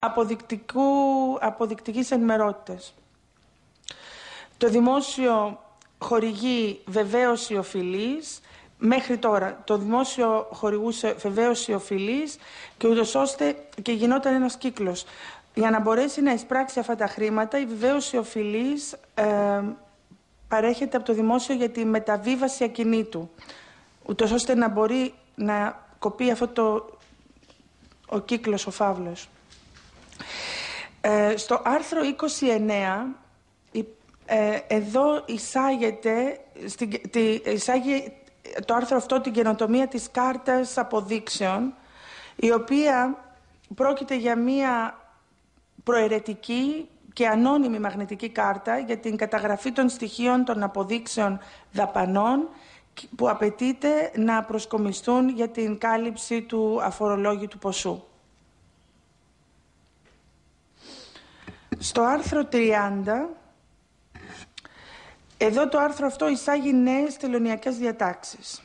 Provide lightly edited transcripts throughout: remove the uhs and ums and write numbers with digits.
αποδεικτικής ενημερότητας. Το δημόσιο χορηγεί βεβαίωση οφειλής. Μέχρι τώρα το δημόσιο χορηγούσε βεβαίωση οφειλής και ούτως ώστε και γινόταν ένας κύκλος. Για να μπορέσει να εισπράξει αυτά τα χρήματα, η βεβαίωση οφειλής παρέχεται από το δημόσιο για τη μεταβίβαση ακινήτου, ούτως ώστε να μπορεί να κοπεί αυτό ο κύκλος, ο φαύλος. Στο άρθρο 29, εδώ εισάγει το άρθρο αυτό την καινοτομία της κάρτας αποδείξεων, η οποία πρόκειται για μία προαιρετική και ανώνυμη μαγνητική κάρτα για την καταγραφή των στοιχείων των αποδείξεων δαπανών που απαιτείται να προσκομιστούν για την κάλυψη του αφορολόγητου ποσού. Στο άρθρο 30, εδώ το άρθρο αυτό εισάγει νέες τελωνειακές διατάξεις.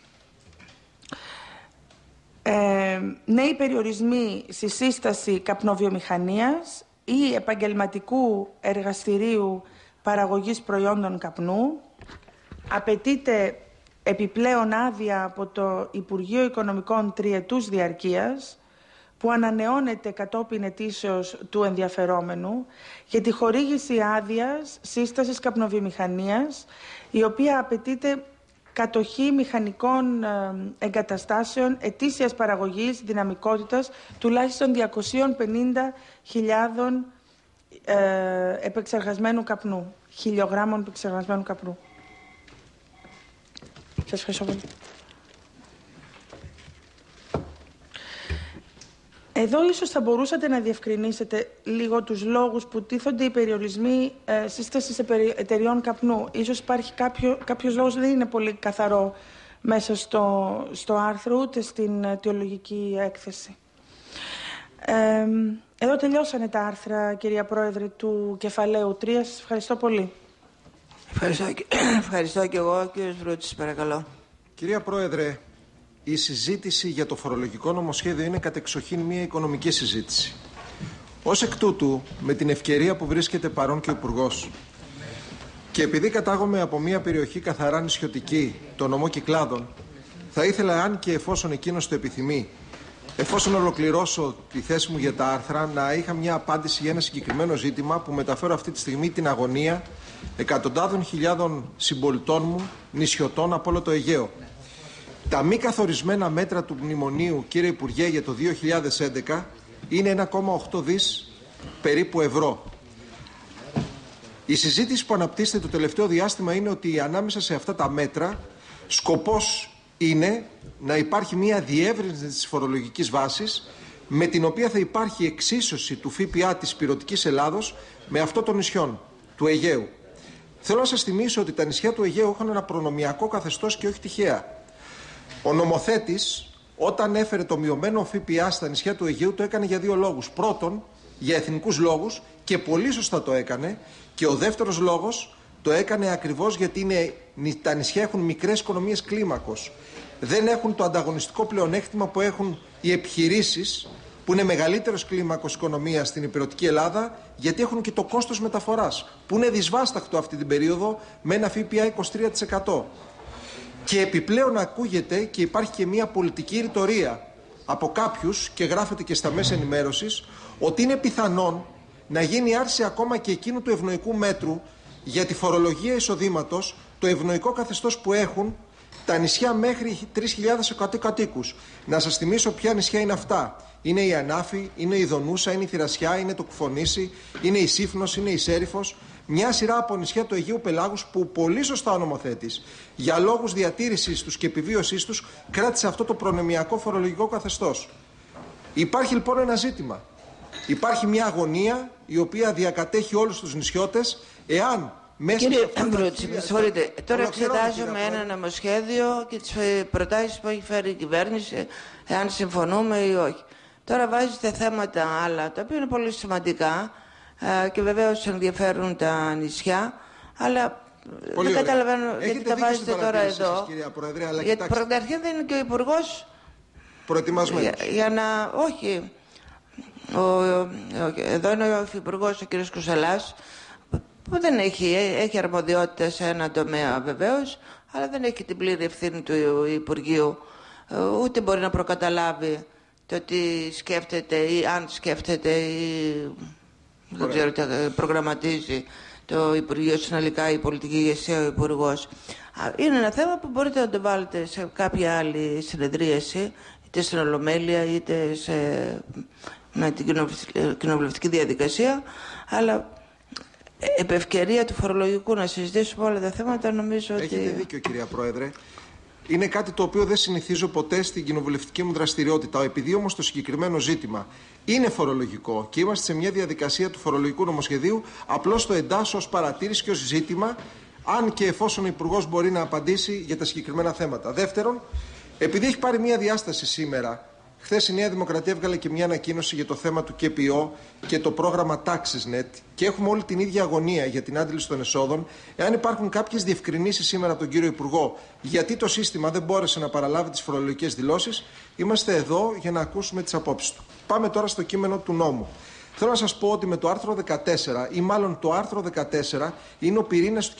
Νέοι περιορισμοί στη σύσταση καπνοβιομηχανίας ή επαγγελματικού εργαστηρίου παραγωγής προϊόντων καπνού. Απαιτείται επιπλέον άδεια από το Υπουργείο Οικονομικών τριετούς διαρκείας, που ανανεώνεται κατόπιν αιτήσεως του ενδιαφερόμενου, για τη χορήγηση άδειας σύστασης καπνοβιομηχανίας, η οποία απαιτείται κατοχή μηχανικών εγκαταστάσεων ετήσιας παραγωγής δυναμικότητας τουλάχιστον 250.000 επεξεργασμένου καπνού, χιλιογράμμων επεξεργασμένου καπνού. Σας ευχαριστώ πολύ. Εδώ ίσως θα μπορούσατε να διευκρινίσετε λίγο τους λόγους που τίθονται οι περιορισμοί σύστασης εταιριών καπνού. Ίσως υπάρχει κάποιος λόγος, δεν είναι πολύ καθαρό μέσα στο άρθρο, ούτε στην αιτιολογική έκθεση. Εδώ τελειώσανε τα άρθρα, κυρία Πρόεδρε, του κεφαλαίου 3. Σας ευχαριστώ πολύ. Ευχαριστώ και εγώ. Κύριος Βρούτσης, παρακαλώ. Κυρία Πρόεδρε, η συζήτηση για το φορολογικό νομοσχέδιο είναι κατεξοχήν μια οικονομική συζήτηση. Ως εκ τούτου, με την ευκαιρία που βρίσκεται παρόν και ο Υπουργός, και επειδή κατάγομαι από μια περιοχή καθαρά νησιωτική, το νομό Κυκλάδων, θα ήθελα, αν και εφόσον εκείνος το επιθυμεί, εφόσον ολοκληρώσω τη θέση μου για τα άρθρα, να είχα μια απάντηση για ένα συγκεκριμένο ζήτημα που μεταφέρω αυτή τη στιγμή την αγωνία εκατοντάδων χιλιάδων συμπολιτών μου, νησιωτών από όλο το Αιγαίο. Τα μη καθορισμένα μέτρα του μνημονίου, κύριε Υπουργέ, για το 2011 είναι 1,8 δις περίπου ευρώ. Η συζήτηση που αναπτύσσεται το τελευταίο διάστημα είναι ότι ανάμεσα σε αυτά τα μέτρα σκοπός είναι να υπάρχει μια διεύρυνση της φορολογικής βάσης, με την οποία θα υπάρχει εξίσωση του ΦΠΑ της Ηπειρωτικής Ελλάδος με αυτό των νησιών του Αιγαίου. Θέλω να σας θυμίσω ότι τα νησιά του Αιγαίου έχουν ένα προνομιακό καθεστώς και όχι τυχαία. Ο νομοθέτης, όταν έφερε το μειωμένο ΦΠΑ στα νησιά του Αιγαίου, το έκανε για δύο λόγους. Πρώτον, για εθνικούς λόγους, και πολύ σωστά το έκανε. Και ο δεύτερος λόγος το έκανε ακριβώς γιατί τα νησιά έχουν μικρές οικονομίες κλίμακος. Δεν έχουν το ανταγωνιστικό πλεονέκτημα που έχουν οι επιχειρήσεις, που είναι μεγαλύτερος κλίμακος οικονομίας στην Ηπειρωτική Ελλάδα, γιατί έχουν και το κόστος μεταφοράς, που είναι δυσβάσταχτο αυτή την περίοδο με ένα ΦΠΑ 23%. Και επιπλέον ακούγεται και υπάρχει και μια πολιτική ρητορία από κάποιους, και γράφεται και στα μέσα ενημέρωσης, ότι είναι πιθανόν να γίνει άρση ακόμα και εκείνου του ευνοϊκού μέτρου για τη φορολογία εισοδήματος, το ευνοϊκό καθεστώς που έχουν τα νησιά μέχρι 3.100 κατοίκους. Να σας θυμίσω ποια νησιά είναι αυτά. Είναι η Ανάφη, είναι η Δονούσα, είναι η Θηρασιά, είναι το Κουφονήσι, είναι η Σύφνος, είναι η Σέριφος. Μια σειρά από νησιά του Αιγαίου Πελάγους που πολύ σωστά ο νομοθέτης, για λόγους διατήρησης τους και επιβίωσής τους, κράτησε αυτό το προνομιακό φορολογικό καθεστώς. Υπάρχει λοιπόν ένα ζήτημα. Υπάρχει μια αγωνία η οποία διακατέχει όλους τους νησιώτες, εάν μέσα Κύριε σε αυτά Βρούτση, με συγχωρείτε. Τώρα εξετάζουμε ένα νομοσχέδιο και τις προτάσεις που έχει φέρει η κυβέρνηση, εάν συμφωνούμε ή όχι. Τώρα βάζετε θέματα άλλα, τα οποία είναι πολύ σημαντικά και βεβαίως ενδιαφέρουν τα νησιά, αλλά δεν καταλαβαίνω γιατί τα βάζετε τώρα εδώ. Πρόεδρε, γιατί πρωταρχήν δεν είναι και ο Υπουργός προετοιμασμένος. Για να... Όχι. Εδώ είναι ο Υφυπουργός, ο κ. Κουσαλάς, που δεν έχει αρμοδιότητα σε ένα τομέα βεβαίως, αλλά δεν έχει την πλήρη ευθύνη του Υπουργείου, ούτε μπορεί να προκαταλάβει το τι σκέφτεται ή αν σκέφτεται ή δεν ξέρω τι προγραμματίζει το Υπουργείο συνολικά, η πολιτική ηγεσία, ο Υπουργός. Είναι ένα θέμα που μπορείτε να το βάλετε σε κάποια άλλη συνεδρίαση, είτε στην Ολομέλεια είτε με την κοινοβουλευτική διαδικασία, αλλά επ' ευκαιρία του φορολογικού να συζητήσουμε όλα τα θέματα, νομίζω ότι... Έχετε δίκιο, κυρία Πρόεδρε. Είναι κάτι το οποίο δεν συνηθίζω ποτέ στην κοινοβουλευτική μου δραστηριότητα. Επειδή όμως το συγκεκριμένο ζήτημα είναι φορολογικό και είμαστε σε μια διαδικασία του φορολογικού νομοσχεδίου, απλώς το εντάσσω ως παρατήρηση και ως ζήτημα, αν και εφόσον ο Υπουργός μπορεί να απαντήσει για τα συγκεκριμένα θέματα. Δεύτερον, επειδή έχει πάρει μια διάσταση σήμερα, χθες η Νέα Δημοκρατία έβγαλε και μια ανακοίνωση για το θέμα του ΚΠΟ και το πρόγραμμα TaxesNet και έχουμε όλη την ίδια αγωνία για την άντληση των εσόδων. Εάν υπάρχουν κάποιες διευκρινήσεις σήμερα από τον κύριο Υπουργό γιατί το σύστημα δεν μπόρεσε να παραλάβει τις φορολογικές δηλώσεις, είμαστε εδώ για να ακούσουμε τις απόψεις του. Πάμε τώρα στο κείμενο του νόμου. Θέλω να σας πω ότι με το άρθρο 14, ή μάλλον το άρθρο 14, είναι ο πυρήνας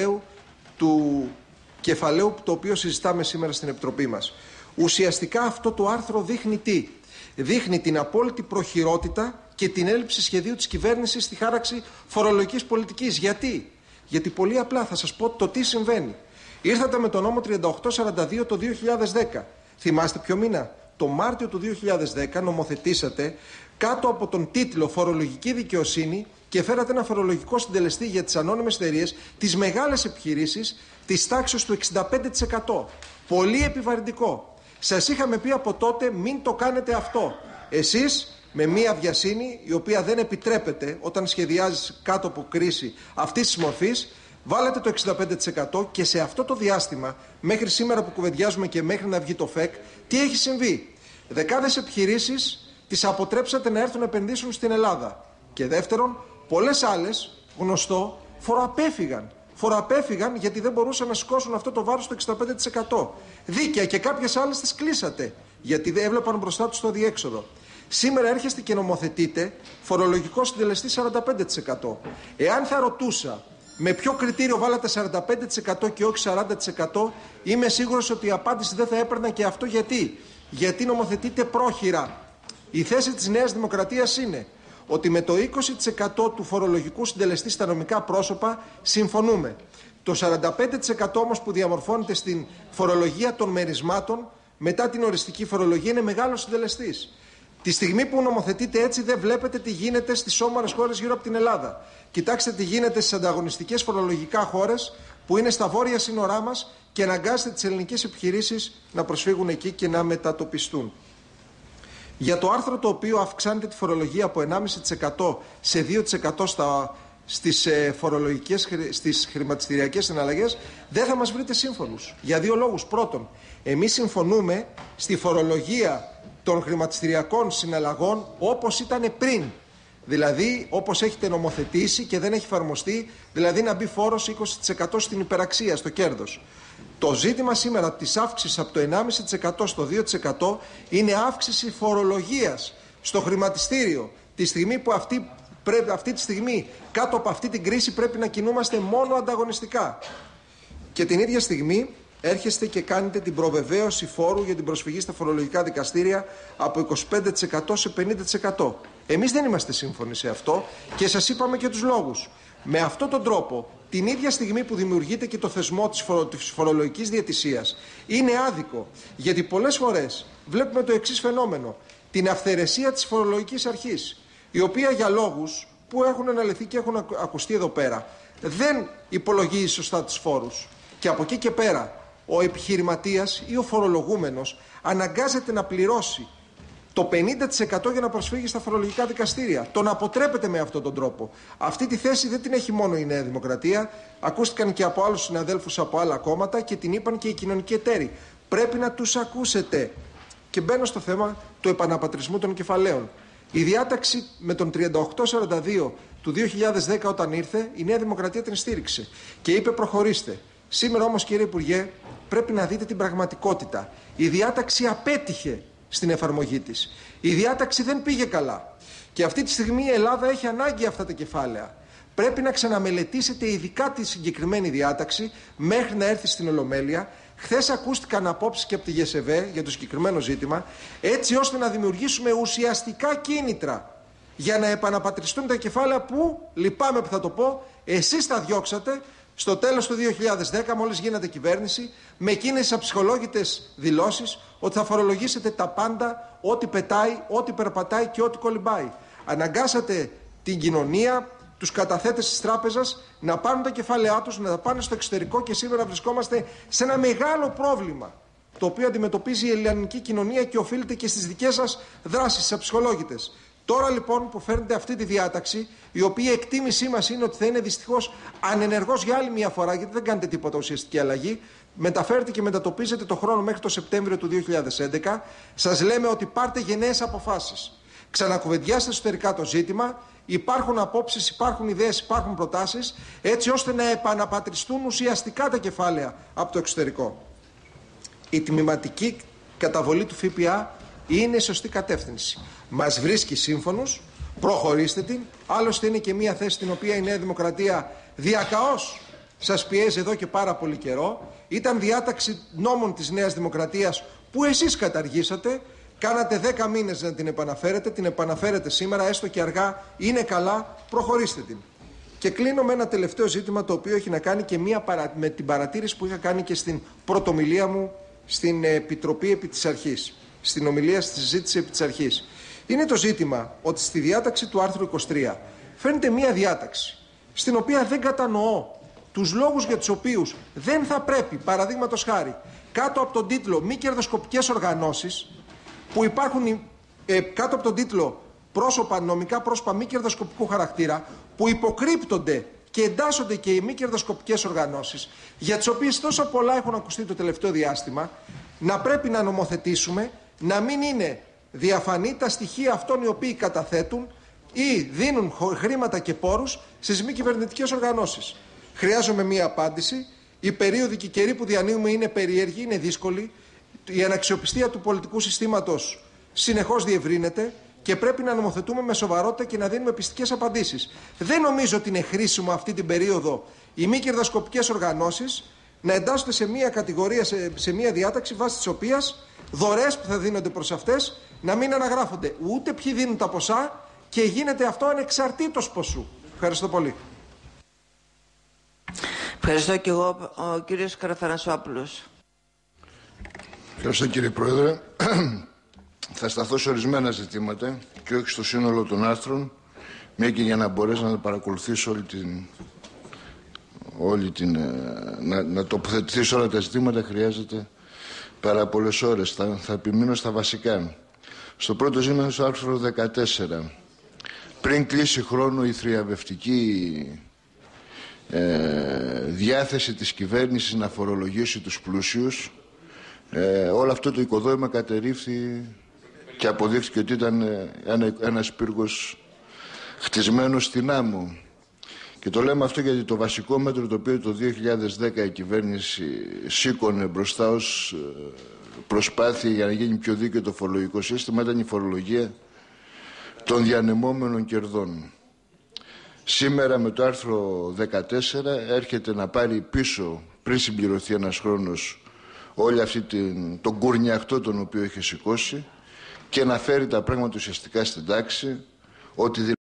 του κεφαλαίου το οποίο συζητάμε σήμερα στην Επιτροπή μας. Ουσιαστικά αυτό το άρθρο δείχνει τι? Δείχνει την απόλυτη προχειρότητα και την έλλειψη σχεδίου της κυβέρνησης στη χάραξη φορολογικής πολιτικής. Γιατί? Γιατί πολύ απλά θα σας πω το τι συμβαίνει. Ήρθατε με το νόμο 3842 το 2010. Θυμάστε ποιο μήνα? Το Μάρτιο του 2010 νομοθετήσατε κάτω από τον τίτλο Φορολογική Δικαιοσύνη και φέρατε ένα φορολογικό συντελεστή για τις ανώνυμες εταιρείες, τις μεγάλες επιχειρήσεις, της τάξης του 65%. Πολύ επιβαρυντικό. Σας είχαμε πει από τότε μην το κάνετε αυτό. Εσείς με μία βιασύνη η οποία δεν επιτρέπεται όταν σχεδιάζεις κάτω από κρίση αυτής της μορφής, βάλετε το 65% και σε αυτό το διάστημα, μέχρι σήμερα που κουβεντιάζουμε και μέχρι να βγει το ΦΕΚ, τι έχει συμβεί? Δεκάδες επιχειρήσεις τις αποτρέψατε να έρθουν να επενδύσουν στην Ελλάδα. Και δεύτερον, πολλές άλλες, γνωστό, φοροαπέφυγαν γιατί δεν μπορούσαν να σηκώσουν αυτό το βάρος στο 65%. Δίκαια, και κάποιες άλλες τις κλείσατε γιατί δεν έβλεπαν μπροστά τους το διέξοδο. Σήμερα έρχεστε και νομοθετείτε φορολογικό συντελεστή 45%. Εάν θα ρωτούσα με ποιο κριτήριο βάλατε 45% και όχι 40%, είμαι σίγουρος ότι η απάντηση δεν θα έπαιρνα και αυτό. Γιατί νομοθετείτε πρόχειρα. Η θέση της Νέας Δημοκρατίας είναι ότι με το 20% του φορολογικού συντελεστή στα νομικά πρόσωπα συμφωνούμε. Το 45% όμως που διαμορφώνεται στην φορολογία των μερισμάτων μετά την οριστική φορολογία είναι μεγάλος συντελεστής. Τη στιγμή που νομοθετείτε έτσι δεν βλέπετε τι γίνεται στις όμορες χώρες γύρω από την Ελλάδα. Κοιτάξτε τι γίνεται στις ανταγωνιστικές φορολογικά χώρες που είναι στα βόρεια σύνορά μας και αναγκάζετε τις ελληνικές επιχειρήσεις να προσφύγουν εκεί και να μετατοπιστούν. Για το άρθρο το οποίο αυξάνεται τη φορολογία από 1,5% σε 2% στις χρηματιστηριακές συναλλαγές, δεν θα μας βρείτε σύμφωνους. Για δύο λόγους. Πρώτον, εμείς συμφωνούμε στη φορολογία των χρηματιστηριακών συναλλαγών όπως ήταν πριν. Δηλαδή όπως έχετε νομοθετήσει και δεν έχει εφαρμοστεί, δηλαδή να μπει φόρος 20% στην υπεραξία, στο κέρδος. Το ζήτημα σήμερα της αύξησης από το 1,5% στο 2% είναι αύξηση φορολογίας στο χρηματιστήριο. Τη στιγμή που αυτή τη στιγμή κάτω από αυτή την κρίση πρέπει να κινούμαστε μόνο ανταγωνιστικά. Και την ίδια στιγμή έρχεστε και κάνετε την προβεβαίωση φόρου για την προσφυγή στα φορολογικά δικαστήρια από 25% σε 50%. Εμείς δεν είμαστε σύμφωνοι σε αυτό και σας είπαμε και τους λόγους. Με αυτόν τον τρόπο, την ίδια στιγμή που δημιουργείται και το θεσμό της φορολογικής διαιτησίας, είναι άδικο. Γιατί πολλές φορές βλέπουμε το εξής φαινόμενο. Την αυθαιρεσία της φορολογικής αρχής, η οποία για λόγους που έχουν αναλυθεί και έχουν ακουστεί εδώ πέρα, δεν υπολογίζει σωστά τους φόρους. Και από εκεί και πέρα, ο επιχειρηματίας ή ο φορολογούμενος αναγκάζεται να πληρώσει το 50% για να προσφύγει στα φορολογικά δικαστήρια. Τον αποτρέπεται με αυτόν τον τρόπο. Αυτή τη θέση δεν την έχει μόνο η Νέα Δημοκρατία. Ακούστηκαν και από άλλους συναδέλφους από άλλα κόμματα και την είπαν και οι κοινωνικοί εταίροι. Πρέπει να τους ακούσετε. Και μπαίνω στο θέμα του επαναπατρισμού των κεφαλαίων. Η διάταξη με τον 3842 του 2010 όταν ήρθε, η Νέα Δημοκρατία την στήριξε και είπε προχωρήστε. Σήμερα όμως, κύριε Υπουργέ, πρέπει να δείτε την πραγματικότητα. Η διάταξη απέτυχε στην εφαρμογή της. Η διάταξη δεν πήγε καλά. Και αυτή τη στιγμή η Ελλάδα έχει ανάγκη αυτά τα κεφάλαια. Πρέπει να ξαναμελετήσετε ειδικά τη συγκεκριμένη διάταξη μέχρι να έρθει στην Ολομέλεια. Χθες ακούστηκαν απόψεις και από τη ΓΕΣΕΒΕ για το συγκεκριμένο ζήτημα, έτσι ώστε να δημιουργήσουμε ουσιαστικά κίνητρα για να επαναπατριστούν τα κεφάλαια που, λυπάμαι που θα το πω, εσείς τα διώξατε στο τέλος του 2010, μόλις γίνατε κυβέρνηση, με εκείνες τις αψυχολόγητες δηλώσεις ότι θα φορολογήσετε τα πάντα, ό,τι πετάει, ό,τι περπατάει και ό,τι κολυμπάει. Αναγκάσατε την κοινωνία, τους καταθέτες της τράπεζας να πάρουν τα κεφάλαιά τους, να τα πάνε στο εξωτερικό και σήμερα βρισκόμαστε σε ένα μεγάλο πρόβλημα το οποίο αντιμετωπίζει η ελληνική κοινωνία και οφείλεται και στις δικές σας δράσεις, τις αψυχολόγητες. Τώρα λοιπόν που φέρνετε αυτή τη διάταξη, η οποία εκτίμησή μας είναι ότι θα είναι δυστυχώς ανενεργός για άλλη μια φορά, γιατί δεν κάνετε τίποτα ουσιαστική αλλαγή, μεταφέρετε και μετατοπίζετε το χρόνο μέχρι το Σεπτέμβριο του 2011, σας λέμε ότι πάρτε γενναίες αποφάσεις. Ξανακουβεντιάστε εσωτερικά το ζήτημα, υπάρχουν απόψεις, υπάρχουν ιδέες, υπάρχουν προτάσεις, έτσι ώστε να επαναπατριστούν ουσιαστικά τα κεφάλαια από το εξωτερικό. Η τμηματική καταβολή του ΦΠΑ είναι σωστή κατεύθυνση. Μας βρίσκει σύμφωνους, προχωρήστε την. Άλλωστε είναι και μια θέση την οποία η Νέα Δημοκρατία διακαώς σας πιέζει εδώ και πάρα πολύ καιρό. Ήταν διάταξη νόμων της Νέας Δημοκρατίας που εσείς καταργήσατε. Κάνατε 10 μήνες να την επαναφέρετε, την επαναφέρετε σήμερα, έστω και αργά, είναι καλά, προχωρήστε την. Και κλείνω με ένα τελευταίο ζήτημα το οποίο έχει να κάνει και με την παρατήρηση που είχα κάνει και στην πρωτομιλία μου στην Επιτροπή επί της αρχής, στην ομιλία στη συζήτηση επί της αρχής. Είναι το ζήτημα ότι στη διάταξη του άρθρου 23 φαίνεται μία διάταξη στην οποία δεν κατανοώ τους λόγους για τους οποίους δεν θα πρέπει, παραδείγματος χάρη, κάτω από τον τίτλο μη κερδοσκοπικές οργανώσεις, που υπάρχουν κάτω από τον τίτλο νομικά πρόσωπα μη κερδοσκοπικού χαρακτήρα, που υποκρύπτονται και εντάσσονται και οι μη κερδοσκοπικές οργανώσεις, για τις οποίες τόσο πολλά έχουν ακουστεί το τελευταίο διάστημα, να πρέπει να νομοθετήσουμε, να μην είναι διαφανή τα στοιχεία αυτών οι οποίοι καταθέτουν ή δίνουν χρήματα και πόρους στις μη κυβερνητικές οργανώσεις. Χρειάζομαι μία απάντηση. Οι περίοδοι και οι καιροί που διανύουμε είναι περίεργοι, είναι δύσκολοι. Η αναξιοπιστία του πολιτικού συστήματος συνεχώς διευρύνεται και πρέπει να νομοθετούμε με σοβαρότητα και να δίνουμε πιστικές απαντήσεις. Δεν νομίζω ότι είναι χρήσιμο αυτή την περίοδο οι μη κερδοσκοπικές οργανώσεις να εντάσσονται σε μία κατηγορία, σε μία διάταξη βάσει της οποίας δωρεές που θα δίνονται προς αυτές να μην αναγράφονται ούτε ποιοι δίνουν τα ποσά και γίνεται αυτό ανεξαρτήτως ποσού. Ευχαριστώ πολύ. Ευχαριστώ και εγώ. Ο κύριος Καραθανασόπουλος. Ευχαριστώ κύριε Πρόεδρε. Θα σταθώ σε ορισμένα ζητήματα και όχι στο σύνολο των άρθρων, μια και για να μπορέσω να παρακολουθήσω να τοποθετηθεί σε όλα τα ζητήματα χρειάζεται πάρα πολλές ώρες. Θα επιμείνω στα βασικά. Στο πρώτο ζήτημα, στο άρθρο 14. Πριν κλείσει χρόνο η θριαμβευτική διάθεση της κυβέρνησης να φορολογήσει τους πλούσιους, όλο αυτό το οικοδόμημα κατερρίφθη και αποδείχθηκε ότι ήταν ένας πύργος χτισμένος στην άμμο. Και το λέμε αυτό γιατί το βασικό μέτρο το οποίο το 2010 η κυβέρνηση σήκωνε μπροστά ως προσπάθεια για να γίνει πιο δίκαιο το φορολογικό σύστημα ήταν η φορολογία των διανεμόμενων κερδών. Σήμερα με το άρθρο 14 έρχεται να πάρει πίσω, πριν συμπληρωθεί ένας χρόνος, όλη αυτή τον κουρνιαχτό τον οποίο είχε σηκώσει και να φέρει τα πράγματα ουσιαστικά στην τάξη, ότι